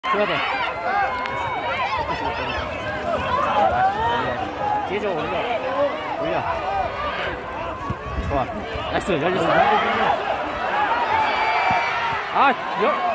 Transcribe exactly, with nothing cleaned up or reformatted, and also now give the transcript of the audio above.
줘야 돼. 뒤에 좀 올려. 올려. 좋아. 나이스. 열렸어. 아, 여.